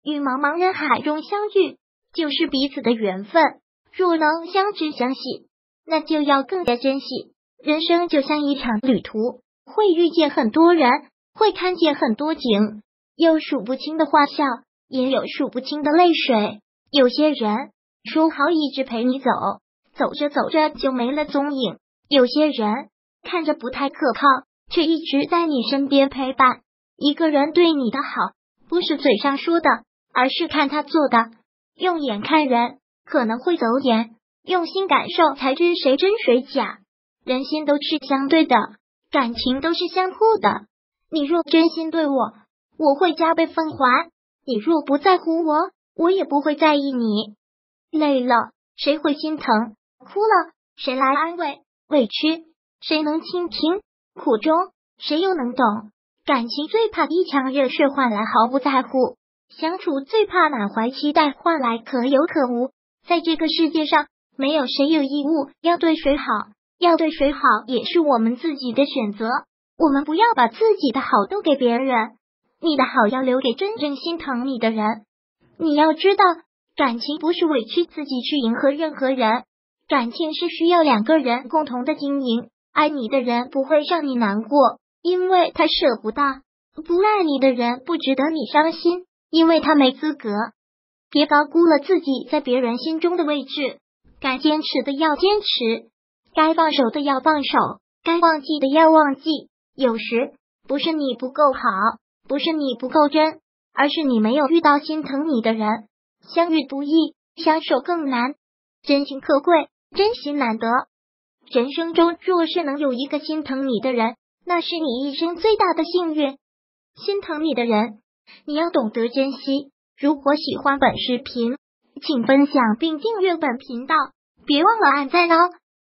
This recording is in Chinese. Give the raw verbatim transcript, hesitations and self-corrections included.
于茫茫人海中相遇，就是彼此的缘分。若能相知相惜，那就要更加珍惜。人生就像一场旅途，会遇见很多人，会看见很多景，有数不清的欢笑，也有数不清的泪水。有些人说好一直陪你走，走着走着就没了踪影；有些人看着不太可靠，却一直在你身边陪伴。一个人对你的好，不是嘴上说的，而是看他做的。用眼看人，可能会走眼；用心感受，才知谁真谁假。人心都是相对的，感情都是相互的。你若真心对我，我会加倍奉还；你若不在乎我，我也不会在意你。累了，谁会心疼？哭了，谁来安慰？委屈，谁能倾听？苦衷，谁又能懂？感情最怕一腔热血换来毫不在乎，相处最怕满怀期待换来可有可无。在这个世界上，没有谁有义务要对谁好，要对谁好也是我们自己的选择。我们不要把自己的好都给别人，你的好要留给真正心疼你的人。你要知道，感情不是委屈自己去迎合任何人，感情是需要两个人共同的经营。爱你的人不会让你难过，因为他舍不得；不爱你的人不值得你伤心，因为他没资格。别高估了自己在别人心中的位置，该坚持的要坚持，该放手的要放手，该忘记的要忘记。有时不是你不够好，不是你不够真，而是你没有遇到心疼你的人。相遇不易，相守更难。真心可贵，真心难得。人生中若是能有一个心疼你的人，那是你一生最大的幸运。心疼你的人，你要懂得珍惜。如果喜欢本视频，请分享并订阅本频道，别忘了按赞哦。